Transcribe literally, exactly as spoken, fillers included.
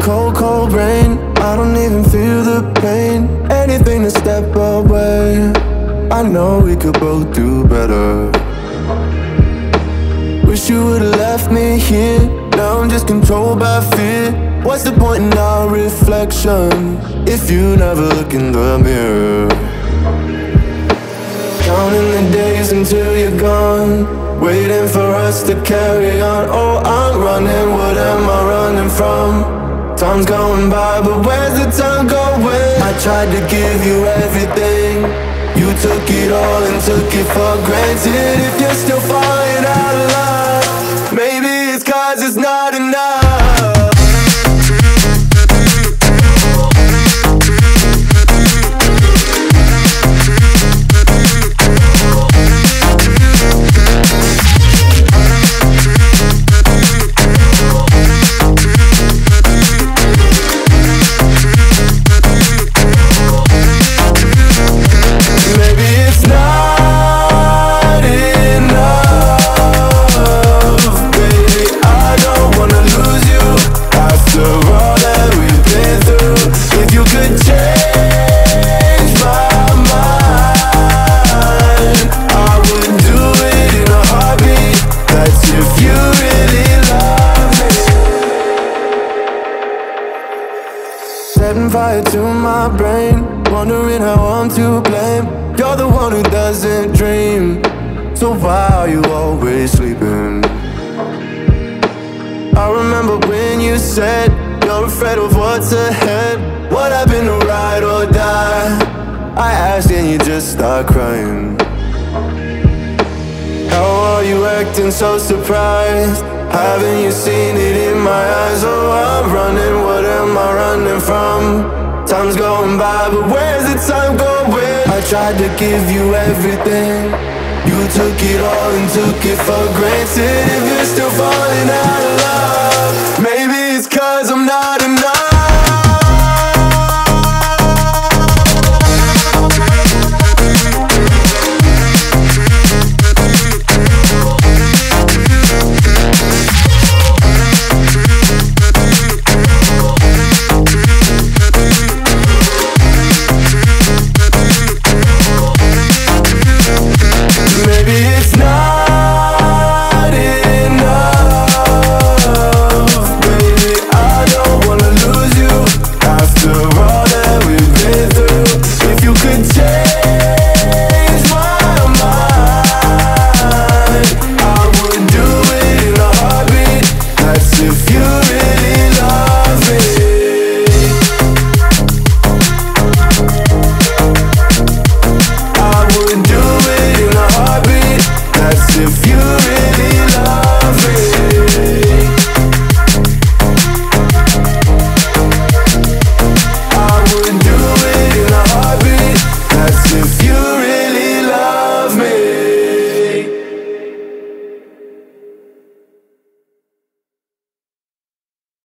cold, cold rain. I don't even feel the pain. Anything to step away. I know we could both do better. Wish you would've left me here. Now I'm just controlled by fear. What's the point in our reflection if you never look in the mirror? Counting the days until you're gone, waiting for us to carry on. Oh, I'm running, what am I running from? Time's going by, but where's the time going? I tried to give you everything. You took it all and took it for granted. If you're still falling out of love, maybe it's cause it's not enough. Setting fire to my brain, wondering how I'm to blame. You're the one who doesn't dream, so why are you always sleeping? I remember when you said you're afraid of what's ahead. What happened to ride or die? I asked and you just start crying. How are you acting so surprised? Haven't you seen it in my eyes? Oh, I'm running, what am I running from? Time's going by, but where's the time going? I tried to give you everything. You took it all and took it for granted. If you're still falling out of love, maybe it's cause I'm not